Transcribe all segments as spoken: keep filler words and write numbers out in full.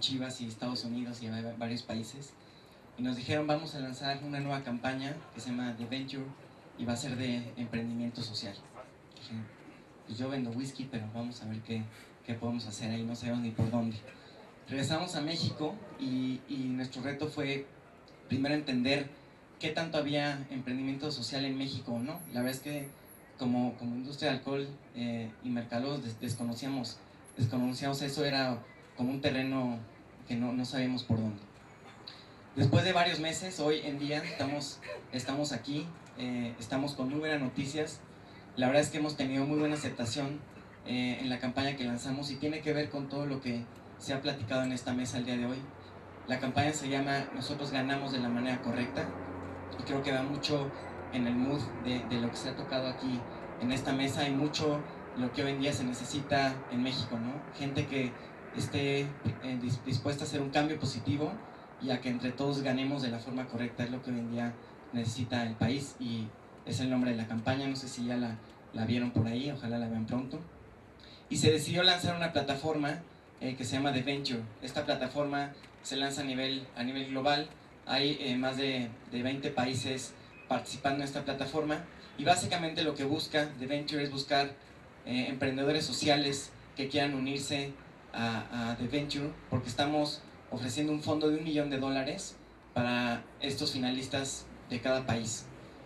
Chivas y Estados Unidos y a varios países, y nos dijeron vamos a lanzar una nueva campaña que se llama The Venture y va a ser de emprendimiento social. Dije, pues yo vendo whisky, pero vamos a ver qué, qué podemos hacer ahí, no sabemos ni por dónde. Regresamos a México y, y nuestro reto fue primero entender qué tanto había emprendimiento social en México, ¿no? La verdad es que como, como industria de alcohol eh, y mercados des, desconocíamos, desconocíamos eso, era como un terreno que no, no sabíamos por dónde. Después de varios meses, hoy en día estamos, estamos aquí, eh, estamos con muy buenas noticias. La verdad es que hemos tenido muy buena aceptación eh, en la campaña que lanzamos y tiene que ver con todo lo que se ha platicado en esta mesa el día de hoy. La campaña se llama Nosotros ganamos de la manera correcta y creo que va mucho en el mood de, de lo que se ha tocado aquí en esta mesa y mucho lo que hoy en día se necesita en México, ¿no? Gente que esté eh, dispuesta a hacer un cambio positivo y a que entre todos ganemos de la forma correcta, es lo que hoy en día necesita el país y es el nombre de la campaña. No sé si ya la, la vieron por ahí, ojalá la vean pronto. Y se decidió lanzar una plataforma eh, que se llama The Venture. Esta plataforma se lanza a nivel, a nivel global, hay eh, más de, de veinte países participando en esta plataforma y básicamente lo que busca The Venture es buscar eh, emprendedores sociales que quieran unirse a, a The Venture, porque estamos ofreciendo un fondo de un millón de dólares para estos finalistas de cada país.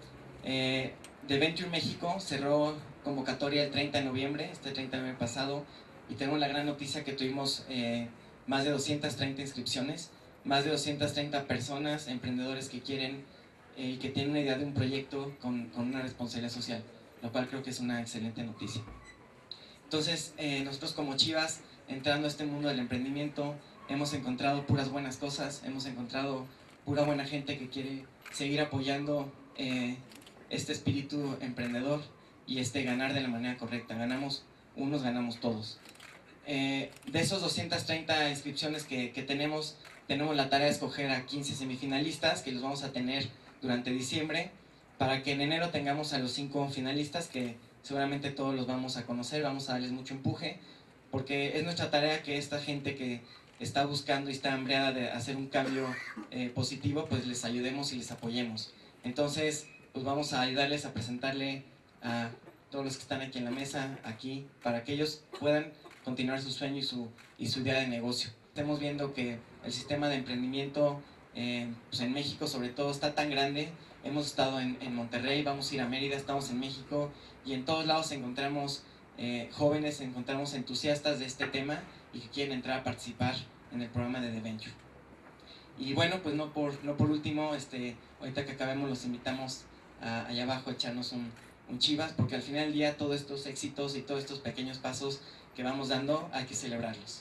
Eh, The Venture México cerró convocatoria el treinta de noviembre, este treinta de noviembre pasado, y tengo la gran noticia que tuvimos eh, más de doscientas treinta inscripciones, más de doscientas treinta personas, emprendedores que quieren y eh, que tienen una idea de un proyecto con, con una responsabilidad social, lo cual creo que es una excelente noticia. Entonces, eh, nosotros como Chivas, entrando a este mundo del emprendimiento, hemos encontrado puras buenas cosas, hemos encontrado pura buena gente que quiere seguir apoyando eh, este espíritu emprendedor y este ganar de la manera correcta. Ganamos unos, ganamos todos. Eh, de esos doscientas treinta inscripciones que, que tenemos, tenemos la tarea de escoger a quince semifinalistas que los vamos a tener durante diciembre para que en enero tengamos a los cinco finalistas que seguramente todos los vamos a conocer, vamos a darles mucho empuje porque es nuestra tarea que esta gente que está buscando y está hambriada de hacer un cambio eh, positivo, pues les ayudemos y les apoyemos. Entonces, pues vamos a ayudarles a presentarle a todos los que están aquí en la mesa, aquí, para que ellos puedan continuar su sueño y su, y su idea de negocio. Estamos viendo que el sistema de emprendimiento eh, pues en México sobre todo está tan grande. Hemos estado en, en Monterrey, vamos a ir a Mérida, estamos en México y en todos lados encontramos eh, jóvenes, encontramos entusiastas de este tema y que quieren entrar a participar en el programa de The Venture. Y bueno, pues no por, no por último, este, ahorita que acabemos los invitamos a, allá abajo a echarnos un, un Chivas, porque al final del día todos estos éxitos y todos estos pequeños pasos que vamos dando hay que celebrarlos.